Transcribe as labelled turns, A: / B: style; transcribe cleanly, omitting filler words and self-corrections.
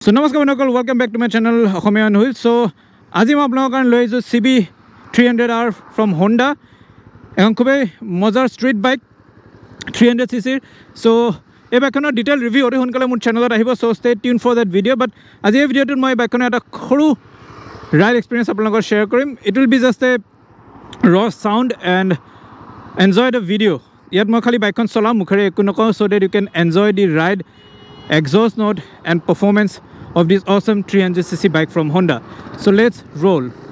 A: So namaskar banokal, welcome back to my channel Akhomia on Wheels. So আজি মই আপোনালোকৰ কাৰণে লৈ আহিছোঁ CB 300R from Honda. এখন খুবেই মজাৰ ষ্ট্ৰীট বাইক 300cc. So এই বাইকখনৰ ডিটেইল ৰিভিউ অতি সোনকালে মোৰ চেনেলত আহিব. So stay tuned for that video. But আজি এই ভিডিঅ'টোত মই বাইকখনৰ এটা সৰু ৰাইড এক্সপিৰিয়েঞ্চ আপোনালোকৰ শ্বেয়াৰ কৰিম. It will be just a raw sound and enjoy the video. ইয়াত মই খালি বাইকখন চলাম, মুখেৰে একো নকওঁ, so that you can enjoy the ride, exhaust note and performance of this awesome 300cc bike from Honda. So let's roll.